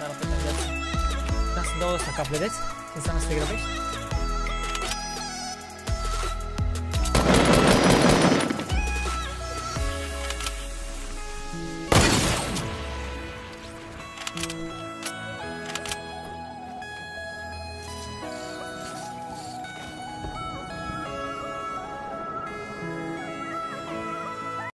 repede în viață. Puteam să dau ăsta cap, vedeți? Ce înseamnă să te grăbești?